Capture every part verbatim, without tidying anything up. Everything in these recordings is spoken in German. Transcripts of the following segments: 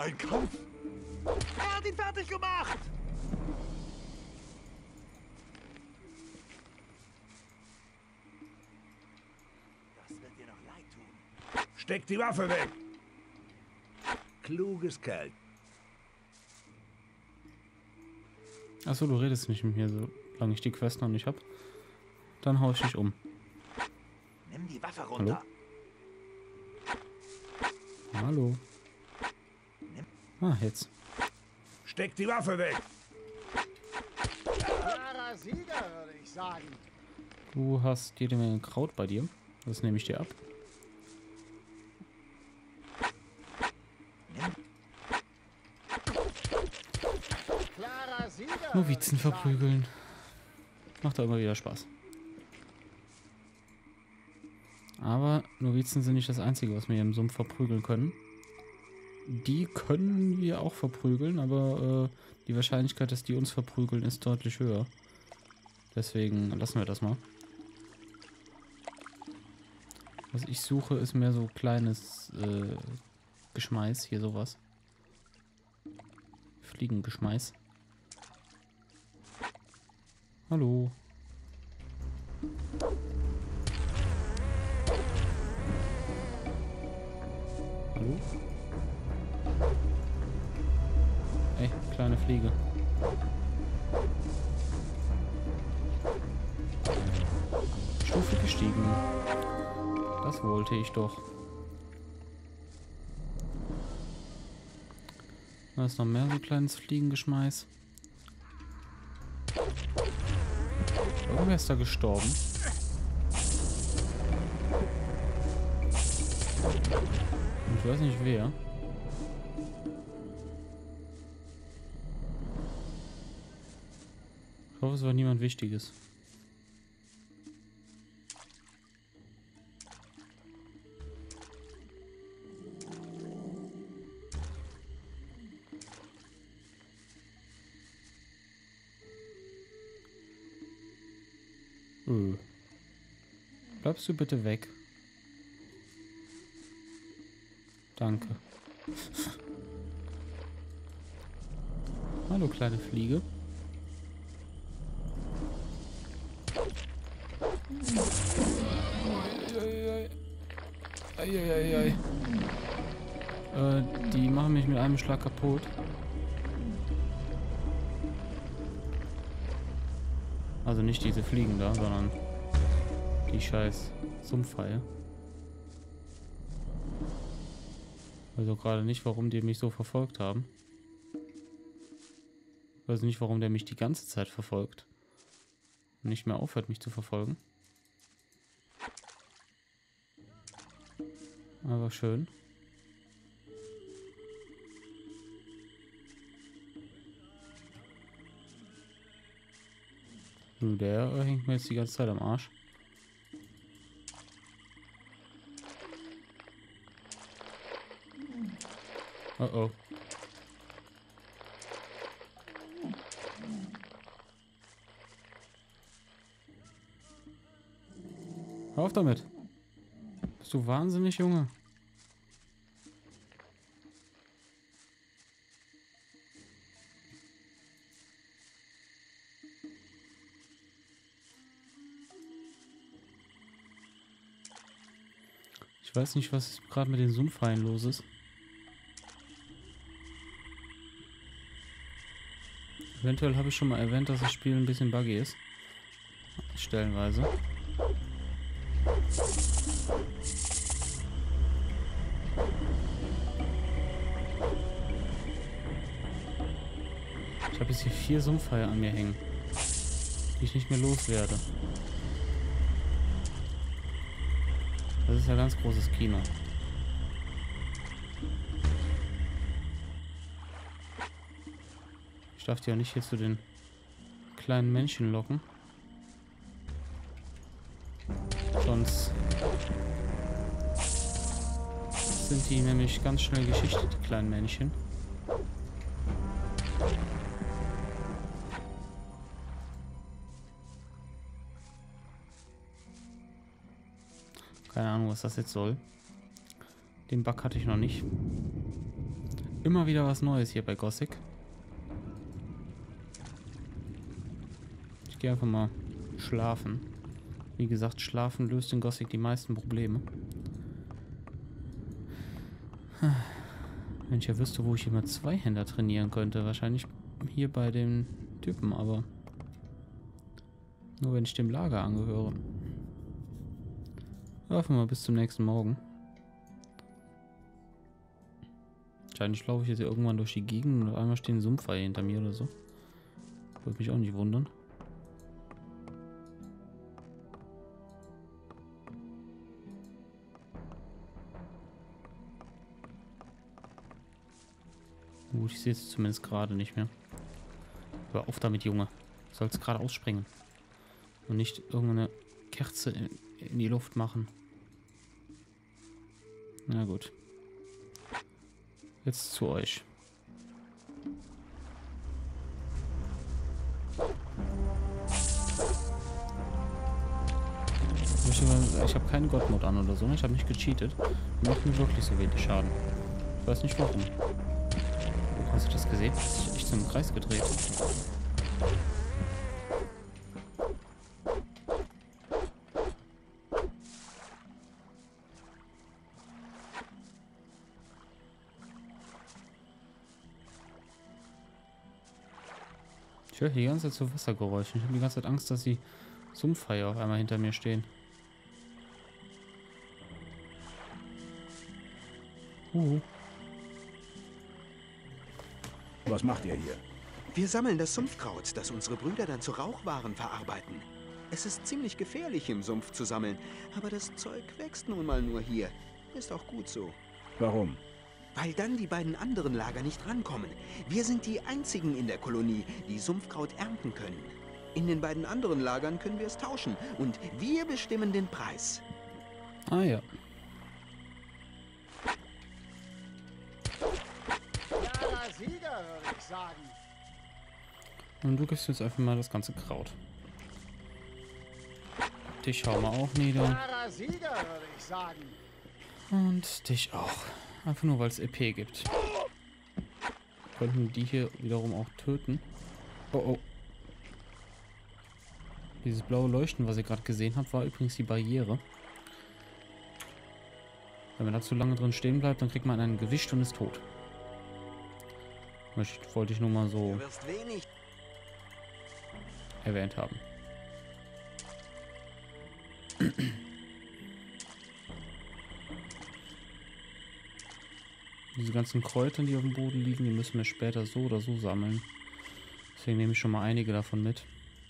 ein Kampf? Er hat ihn fertig gemacht! Das wird dir noch leid tun. Steck die Waffe weg! Kluges Kerl. Achso, du redest nicht mit mir, solange ich die Quest noch nicht hab. Dann hau ich dich um. Nimm die Waffe runter. Hallo? Hallo? Ah, jetzt. Steck die Waffe weg! Klarer Sieger, würde ich sagen. Du hast jede Menge Kraut bei dir. Das nehme ich dir ab. Klarer Sieger. Novizen verprügeln. Macht da immer wieder Spaß. Aber Novizen sind nicht das Einzige, was wir hier im Sumpf verprügeln können. Die können wir auch verprügeln, aber äh, die Wahrscheinlichkeit, dass die uns verprügeln, ist deutlich höher. Deswegen lassen wir das mal. Was ich suche, ist mehr so kleines äh, Geschmeiß. Hier sowas. Fliegengeschmeiß. Hallo. Hallo? Ey, kleine Fliege. Stufe gestiegen. Das wollte ich doch. Da ist noch mehr so kleines Fliegengeschmeiß. Irgendwer ist da gestorben. Ich weiß nicht wer. Ich hoffe, es war niemand Wichtiges. Öh. Bleibst du bitte weg? Danke. Hallo, kleine Fliege. Eieiei. Äh, die machen mich mit einem Schlag kaputt. Also nicht diese Fliegen da, sondern die scheiß Sumpfhaie. Also gerade nicht, warum die mich so verfolgt haben. Also nicht, warum der mich die ganze Zeit verfolgt. Und nicht mehr aufhört, mich zu verfolgen. Aber schön. Der äh, hängt mir jetzt die ganze Zeit am Arsch. Oh oh. Hör auf damit. Bist du wahnsinnig, Junge? Ich weiß nicht, was gerade mit den Sumpfhaien los ist. Eventuell habe ich schon mal erwähnt, dass das Spiel ein bisschen buggy ist. Stellenweise. Ich habe jetzt hier vier Sumpfhaie an mir hängen, die ich nicht mehr loswerde. Das ist ja ganz großes Kino. Ich darf die auch nicht hier zu den kleinen Männchen locken. Sonst sind die nämlich ganz schnell geschichtet, die kleinen Männchen. Keine Ahnung, was das jetzt soll. Den Bug hatte ich noch nicht. Immer wieder was Neues hier bei Gothic. Ich gehe einfach mal schlafen. Wie gesagt, schlafen löst in Gothic die meisten Probleme. Wenn ich ja wüsste, wo ich immer Zweihänder trainieren könnte. Wahrscheinlich hier bei den Typen, aber nur wenn ich dem Lager angehöre. Hoffen wir mal bis zum nächsten Morgen. Wahrscheinlich laufe ich jetzt irgendwann durch die Gegend und auf einmal stehen Sumpfhaie hinter mir oder so. Würde mich auch nicht wundern. Gut, ich sehe es zumindest gerade nicht mehr. Hör auf damit, Junge. Du sollst gerade ausspringen. Und nicht irgendeine Kerze in, in die Luft machen. Na gut. Jetzt zu euch. Ich habe keinen Gottmod an oder so. Ich habe nicht gecheatet. Macht mir wirklich so wenig Schaden. Ich weiß nicht warum. Hast du das gesehen? Hat sich echt so im Kreis gedreht. Ich höre die ganze Zeit so Wassergeräusche. Ich habe die ganze Zeit Angst, dass die Sumpfhaie auf einmal hinter mir stehen. Uh. Was macht ihr hier? Wir sammeln das Sumpfkraut, das unsere Brüder dann zu Rauchwaren verarbeiten. Es ist ziemlich gefährlich, im Sumpf zu sammeln, aber das Zeug wächst nun mal nur hier. Ist auch gut so. Warum? Weil dann die beiden anderen Lager nicht rankommen. Wir sind die einzigen in der Kolonie, die Sumpfkraut ernten können. In den beiden anderen Lagern können wir es tauschen und wir bestimmen den Preis. Ah ja. Klarer Sieger, würde ich sagen. Und du gibst jetzt einfach mal das ganze Kraut. Dich hauen wir auch nieder. Klarer Sieger, würde ich sagen. Und dich auch. Einfach nur, weil es E P gibt. Könnten die hier wiederum auch töten. Oh oh. Dieses blaue Leuchten, was ihr gerade gesehen habt, war übrigens die Barriere. Wenn man da zu lange drin stehen bleibt, dann kriegt man einen gewischt und ist tot. Möchte, wollte ich nur mal so Du wirst wenig. erwähnt haben. Diese ganzen Kräuter, die auf dem Boden liegen, die müssen wir später so oder so sammeln. Deswegen nehme ich schon mal einige davon mit.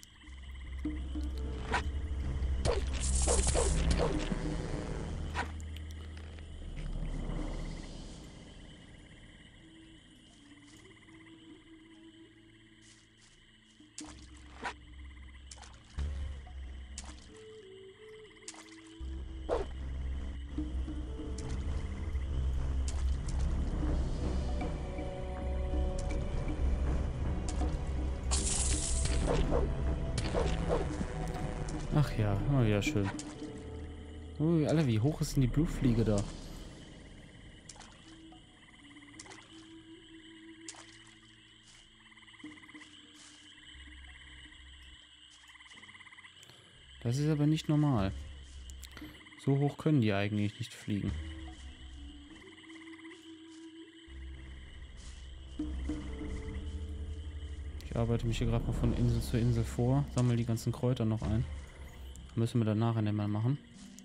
Ach ja, immer wieder schön. Ui, Alter, wie hoch ist denn die Blutfliege da? Das ist aber nicht normal. So hoch können die eigentlich nicht fliegen. Ich arbeite mich hier gerade mal von Insel zu Insel vor, sammle die ganzen Kräuter noch ein. Müssen wir danach einmal machen.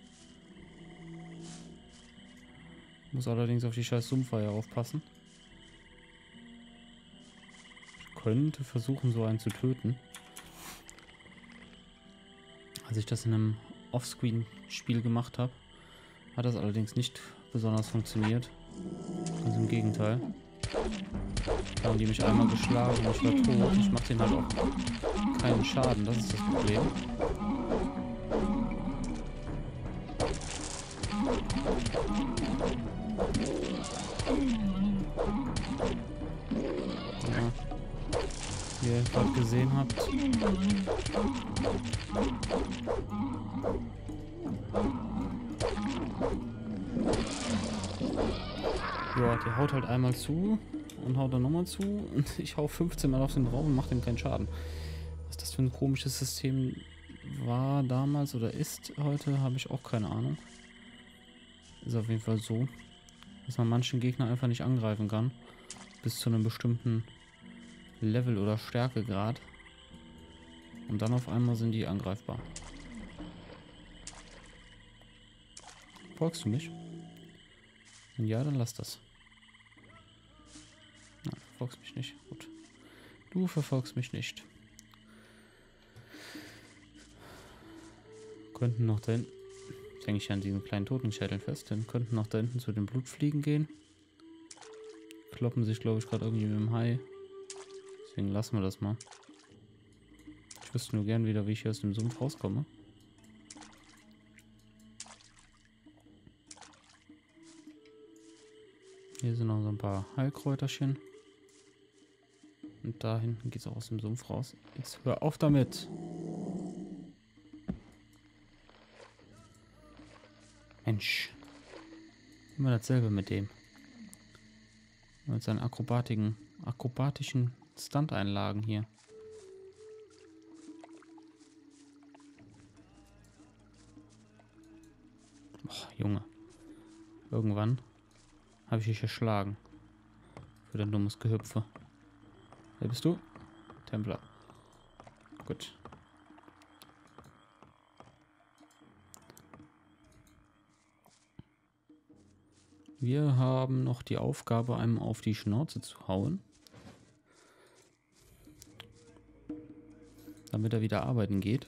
Muss allerdings auf die scheiß Sumpfhaie aufpassen. Ich könnte versuchen, so einen zu töten. Als ich das in einem Offscreen-Spiel gemacht habe, hat das allerdings nicht besonders funktioniert. Ganz im Gegenteil. Da haben die mich einmal geschlagen und ich war tot. Ich mache denen halt auch keinen Schaden, das ist das Problem. Ja. Wie ihr gerade gesehen habt. Ja, die haut halt einmal zu. und hau dann nochmal zu und ich hau fünfzehn Mal auf den drauf und mach dem keinen Schaden. Was das für ein komisches System war damals oder ist heute, habe ich auch keine Ahnung. Ist auf jeden Fall so, dass man manchen Gegner einfach nicht angreifen kann. Bis zu einem bestimmten Level oder Stärkegrad. Und dann auf einmal sind die angreifbar. Folgst du mich? Wenn ja, dann lass das. Nein, du verfolgst mich nicht. Gut. Du verfolgst mich nicht. Könnten noch da hinten, jetzt hänge ich an diesen kleinen Totenschädeln fest, dann könnten noch da hinten zu den Blutfliegen gehen. Kloppen sich, glaube ich, gerade irgendwie mit dem Hai. Deswegen lassen wir das mal. Ich wüsste nur gern wieder, wie ich hier aus dem Sumpf rauskomme. Hier sind noch so ein paar Heilkräuterchen. Und da hinten geht es auch aus dem Sumpf raus. Jetzt hör auf damit! Mensch. Immer dasselbe mit dem. Mit seinen akrobatigen, akrobatischen Stunt-Einlagen hier. Boah, Junge. Irgendwann habe ich dich erschlagen. Für dein dummes Gehüpfe. Wer bist du? Templer. Gut. Wir haben noch die Aufgabe, einem auf die Schnauze zu hauen. Damit er wieder arbeiten geht.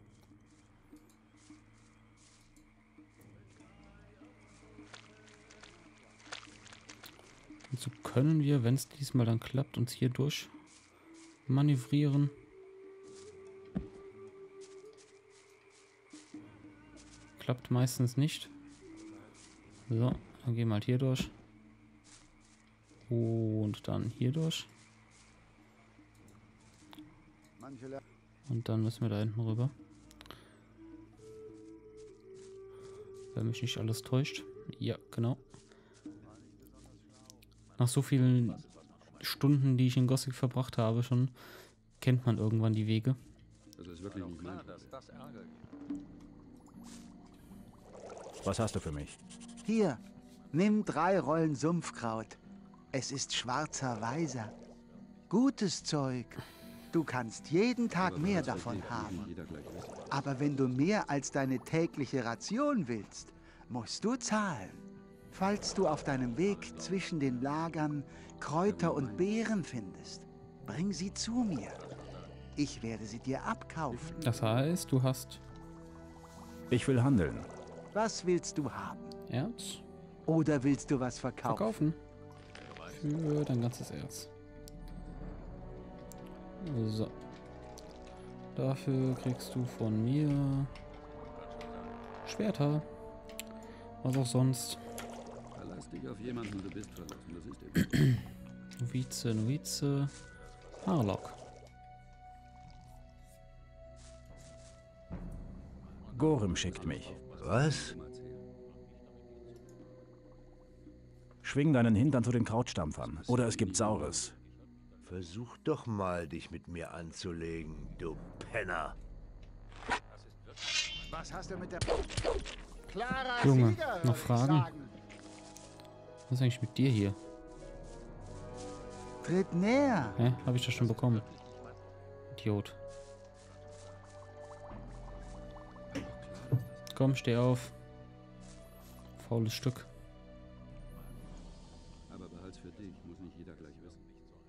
Und so können wir, wenn es diesmal dann klappt, uns hier durch manövrieren. Klappt meistens nicht. So. Dann gehen wir halt hier durch. Und dann hier durch. Und dann müssen wir da hinten rüber. Wenn mich nicht alles täuscht. Ja, genau. Nach so vielen Stunden, die ich in Gothic verbracht habe, schon kennt man irgendwann die Wege. Das ist wirklich nicht mein. Was hast du für mich? Hier, nimm drei Rollen Sumpfkraut. Es ist schwarzer Weiser. Gutes Zeug. Du kannst jeden Tag mehr davon haben. Aber wenn du mehr als deine tägliche Ration willst, musst du zahlen. Falls du auf deinem Weg zwischen den Lagern Kräuter und Beeren findest, bring sie zu mir. Ich werde sie dir abkaufen. Das heißt, du hast... Ich will handeln. Was willst du haben? Erz? Oder willst du was verkaufen? Verkaufen. Für dein ganzes Erz. So. Dafür kriegst du von mir Schwerter. Was auch sonst. Verlass dich auf jemanden, du bist verlassen. Das ist der Novize, Novize. Harlock. Gorem schickt mich. Was? Schwing deinen Hintern zu den Krautstampfern. Oder es gibt Saures. Versuch doch mal, dich mit mir anzulegen, du Penner. Was hast du mit der... Klarer Junge, Sieger, noch würde ich Fragen? sagen. Was ist eigentlich mit dir hier? Tritt näher. Hä? Habe ich das schon bekommen? Idiot. Komm, steh auf. Faules Stück. Aber behalt's für dich, muss nicht jeder gleich wissen.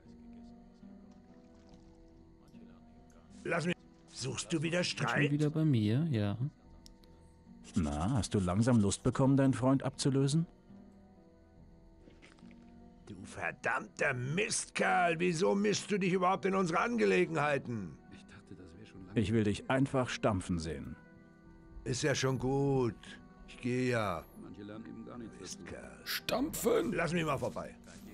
Lass mich. Suchst du wieder Schon Streit? wieder bei mir, ja. Na, hast du langsam Lust bekommen, deinen Freund abzulösen? Du verdammter Mistkerl, wieso mischst du dich überhaupt in unsere Angelegenheiten? Ich dachte, das wäre schon lange. Ich will dich einfach stampfen sehen. Ist ja schon gut. Ich gehe ja. Manche lernen eben gar nichts dazu. Mistkerl. Stampfen! Lass mich mal vorbei.